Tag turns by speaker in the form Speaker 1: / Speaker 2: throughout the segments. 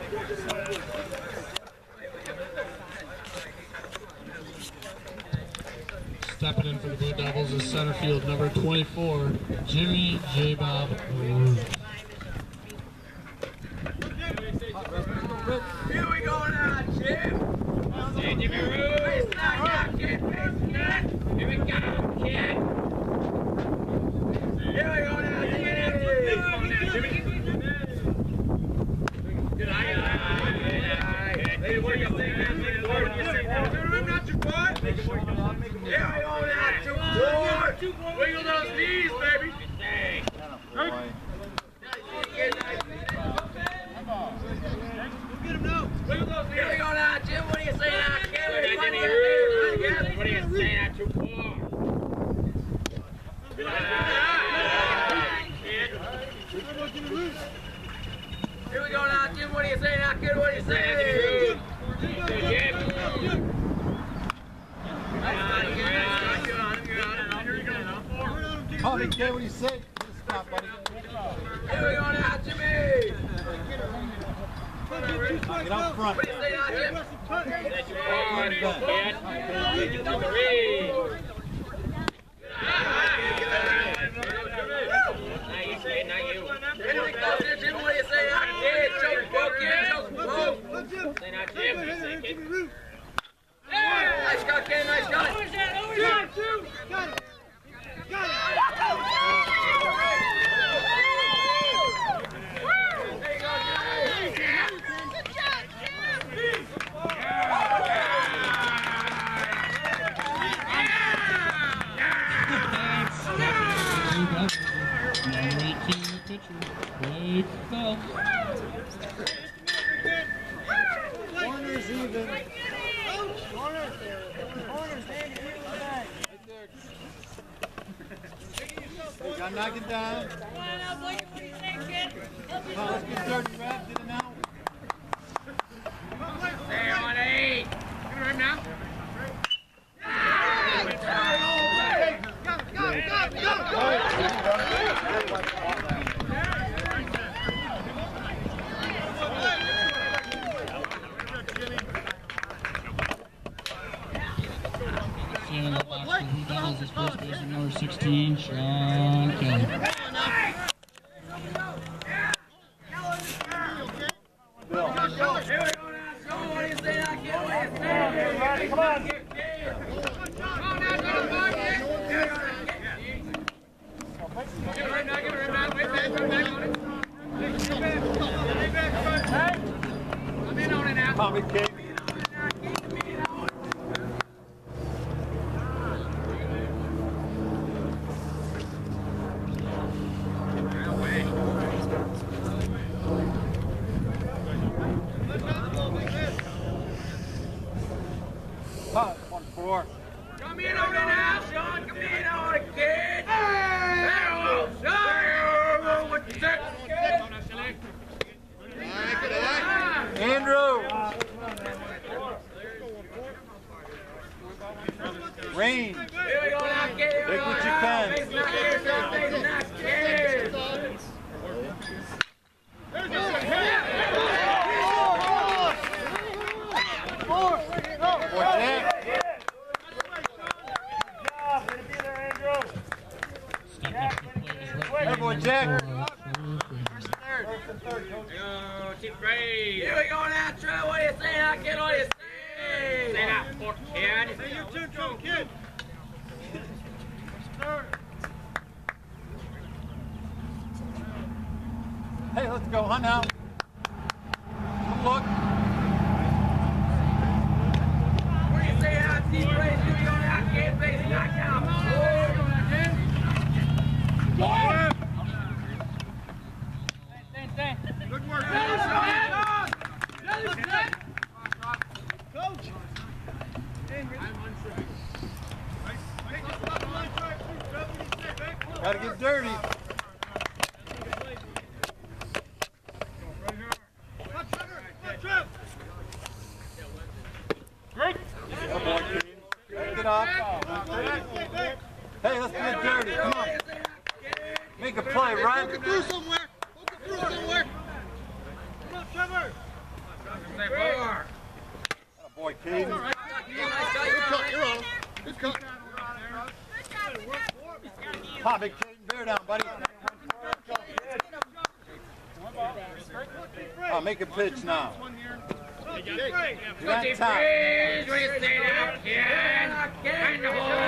Speaker 1: Stepping in for the Blue Devils is center field number 24, Jimmy J. Bob Ruth.
Speaker 2: Here we go now, Jim. Hey, Jimmy Ruth. Face now, kid. Here we go, kid. Here we go now, Jimmy. Good eye. Hey, what do you think, man? What do you think? Not your butt. Here we go now, two more. Wiggle those knees, baby. Here we go now, Jim. What do you say now, kid? What do you say now, 2 4? Good eye, kid. Here we go now, Jim. What do you say now, kid? What do you say?
Speaker 3: Oh, they care what you say. Stop, buddy.
Speaker 2: Here we go now, Jimmy.
Speaker 3: Get out front.
Speaker 2: What do you say now, Jim?
Speaker 4: That's your ball, kid. Three. Not you.
Speaker 2: Here we go, Jim. What do you say now, kid? Choke, go, kid. Choke,
Speaker 4: Say not Jim. Say kid.
Speaker 2: Nice shot, kid. Nice shot.
Speaker 5: Got it.
Speaker 1: Number 18, the pitcher, Blake Phelps.
Speaker 3: Corner's even. You gotta knock it down.
Speaker 5: Come on now, Blake. What do you think, kid?
Speaker 3: Come on, let's get dirty, Rap. Get him out.
Speaker 2: Stay on 8. Get him now.
Speaker 1: In the box for the Blue Devils is first baseman number 16, Sean Kelly.
Speaker 2: Come on.
Speaker 3: Come on, big kid.
Speaker 2: Come in on it now, Sean. Come in on it, kid. Hey! Sean! What you say?
Speaker 3: Andrew! Rain!
Speaker 2: Here we go now, kid. Here we
Speaker 3: Take
Speaker 2: go
Speaker 3: what you
Speaker 2: now.
Speaker 3: can.
Speaker 2: Face not here, son. Face not kid.
Speaker 3: Hey, boy, Jack.
Speaker 2: Here we go now, Trey. What do you say now, kid? What do you say?
Speaker 4: Say that, poor kid.
Speaker 5: Hey, your turn, Trevor, kid.
Speaker 3: Hey, let's go, hunt out. Come look.
Speaker 2: What do you say now, Steve Ray? Here we go now, kid. Face knocked out.
Speaker 5: Good work, Coach.
Speaker 3: Gotta get dirty. Get off. Hey, let's get dirty. Come on. Make a play, right?
Speaker 5: Poke it through somewhere. Poke it through somewhere. Come on, Trevor.
Speaker 4: say 4.
Speaker 3: Boy, Caden.
Speaker 5: Good cut.
Speaker 3: Pop it, Caden. Bear down, buddy. Oh, make a pitch now. You're on top.
Speaker 4: Freeze, what do you say now, kid? Find the hole.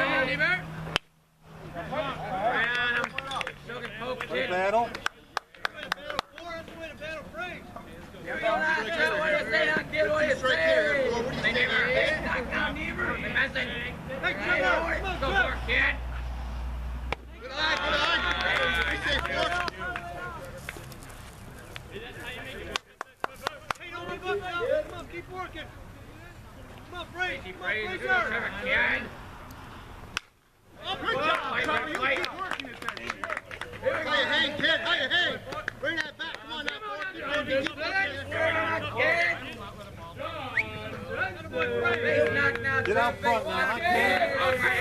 Speaker 4: Right on him. Still can poke,
Speaker 3: Good
Speaker 4: kid.
Speaker 3: battle.
Speaker 4: What do you say now, kid? What do you say? They never hit. Knock down Never. They mess it. Go for it, kid.
Speaker 5: Good eye, good eye. Stay safe, look. Hey, don't move up now. Come on, keep working. Come on, Brace.
Speaker 4: Keep
Speaker 5: Come on,
Speaker 4: raising.
Speaker 5: Brace
Speaker 4: Good
Speaker 5: her.
Speaker 4: job, kid.
Speaker 5: Good job, Chopper. You keep working it then. How you hang, kid? How you hang? Bring that back. Come on now, keep working. Keep working.
Speaker 3: Get out front now, huh, Caden?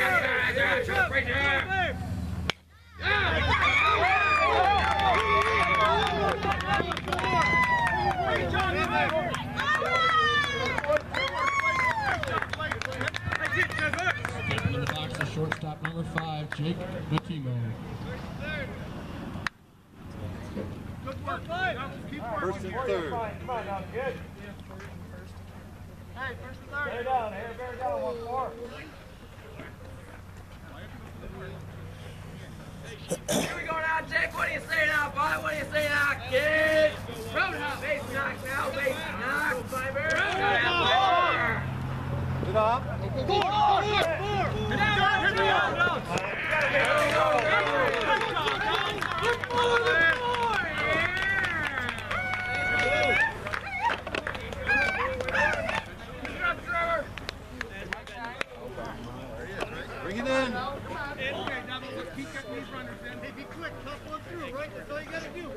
Speaker 1: Stepping in the box is shortstop number 5, Jake Matimo.
Speaker 5: Good work. Keep working.
Speaker 3: First and third.
Speaker 5: Hey, first and third.
Speaker 4: Here we go now, Jake. What do you say now, boy? What do you say now, kid? Roadhouse. Base knock now. Base knock. Roadhouse.
Speaker 3: Get up.
Speaker 5: Four.
Speaker 3: Bring it in.
Speaker 5: Okay, now let's keep getting these runners in. Hey, be quick. Tough one through, right? That's all you got to do.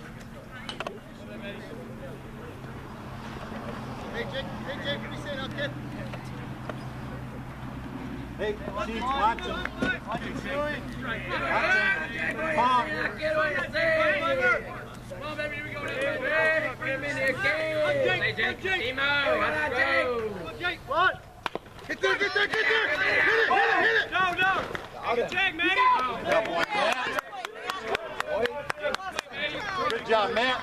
Speaker 5: Hey, Jake, what do you say now, kid?
Speaker 3: Hey, Chief, watch him.
Speaker 5: Watch him.
Speaker 3: Pop.
Speaker 4: Kid, what do you say? Come on, baby. Here we go. Hey, bring him in here, kid. Hey, Jake. Team out. Come on, Jake.
Speaker 5: Jake, what? Get there, get there, get there! Hit it! No, no! Jake, man!
Speaker 3: Good boy, Matt. Good job, Matt.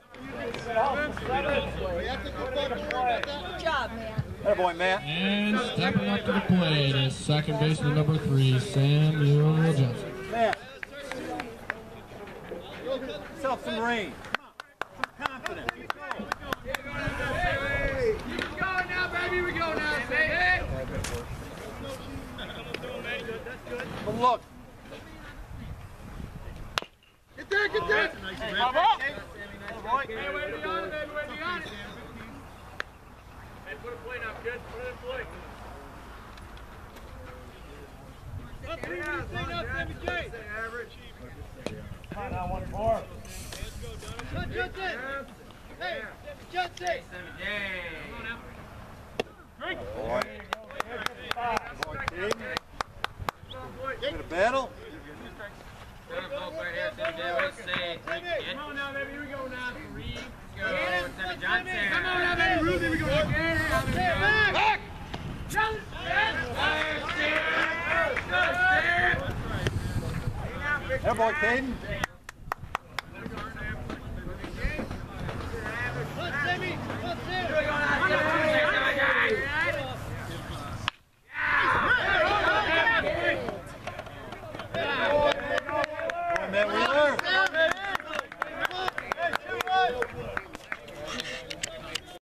Speaker 6: Good job, man.
Speaker 3: Good boy, Matt.
Speaker 1: And stepping up to the plate is second baseman number 3, Samuel Johnson.
Speaker 3: Matt. Get yourself some rain. Some confidence.
Speaker 4: Keep going now, baby. We go now, baby.
Speaker 3: But look.
Speaker 5: Get there, get there!
Speaker 4: Hey, way to be on it, baby. Way to be on it. Hey, put a plate up, kid. Put it in plate.
Speaker 5: Up, Sammy J!
Speaker 2: Average.
Speaker 3: Come on now, 1 more.
Speaker 5: Judson! Hey, Judson!
Speaker 4: Sammy J.
Speaker 3: Boy. Boy, Caden. Get a battle.
Speaker 4: Put a poke right here, Sammy J. What do you say? Kid.
Speaker 5: Come on now, baby, here we go now.
Speaker 4: Go, Sammy Johnson.
Speaker 5: Come on now, baby, Ruby, we go. Back!
Speaker 3: There, boy, Caden.